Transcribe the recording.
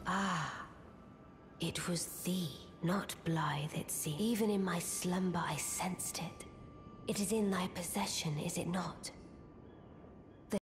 Ah, it was thee, not Blythe, it seemed. Even in my slumber I sensed it. It is in thy possession, is it not?